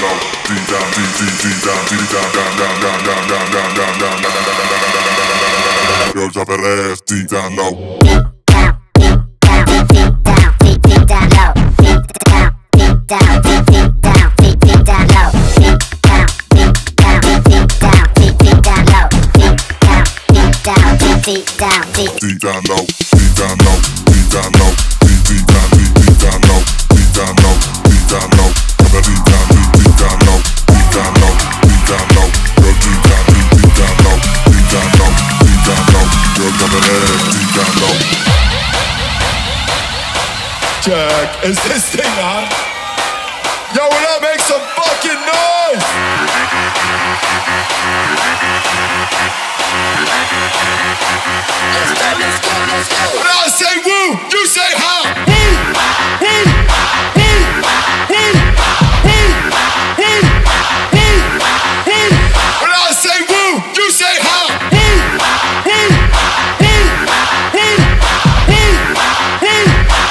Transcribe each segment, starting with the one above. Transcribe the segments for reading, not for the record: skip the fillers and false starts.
low, deep down, deep down, deep down, down. Girl, drop that ass deep down low. Deep down low, deep down, deep down, deep down low, deep down, deep down, deep down low, deep down, deep down, deep down low, deep down low, deep down low, deep down, deep down low, deep down low, deep down low, deep down, deep down low, deep down low, deep down low, girl, deep down, deep down low, deep down low, deep down low, girl, drop that ass deep down low. Jack, is this thing on? Yo, will I make some fucking noise? Let's go, let's go, let's go. When I say woo, you say ha. Woo, woo, woo, woo, woo, woo, woo, woo. When I say woo, you say ha. Woo, woo, woo, woo, woo, woo.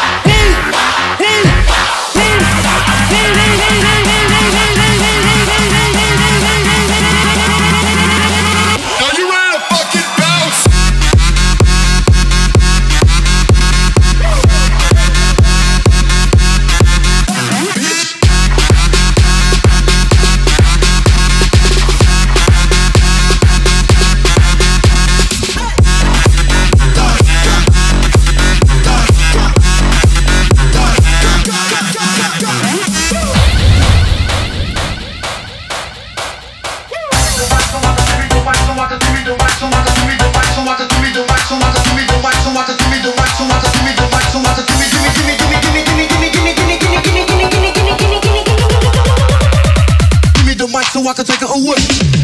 So I can take it away.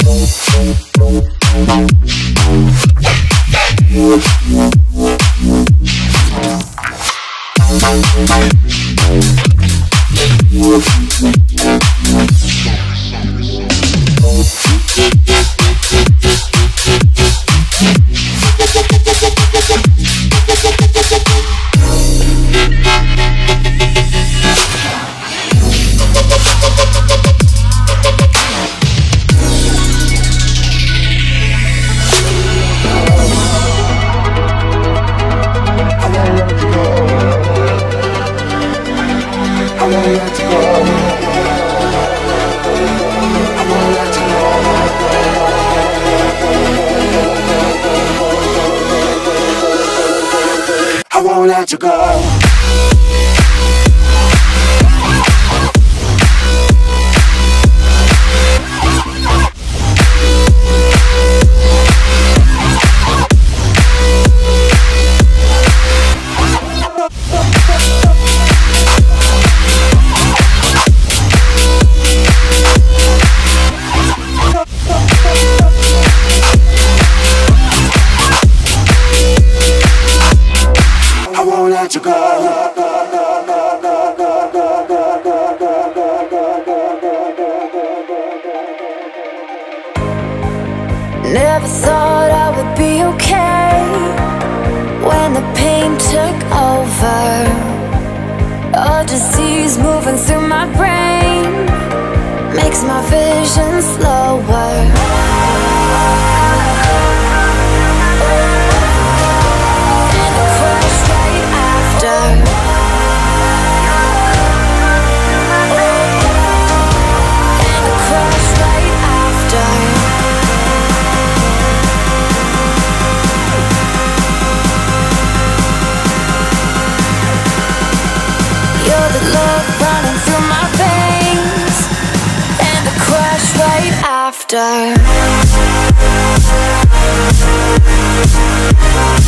I won't let you go. Let you go. Never thought I would be okay when the pain took over. A disease moving through my brain makes my vision slower. Love running through my veins, and a crash right after.